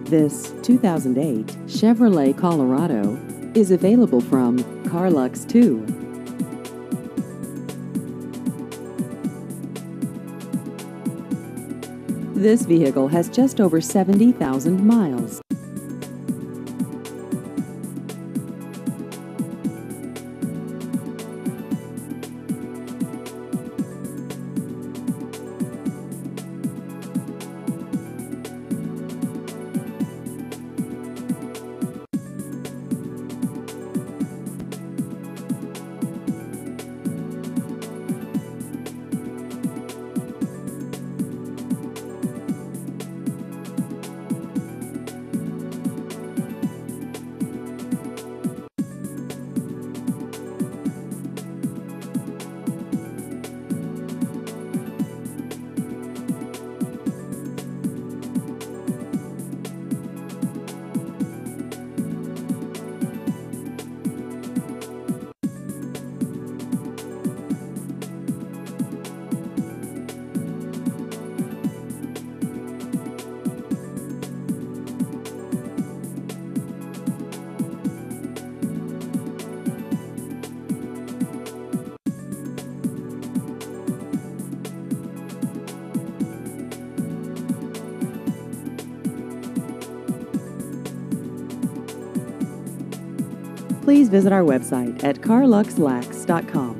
This 2008 Chevrolet Colorado is available from Carlux 2. This vehicle has just over 70,000 miles. Please visit our website at carluxlax.com.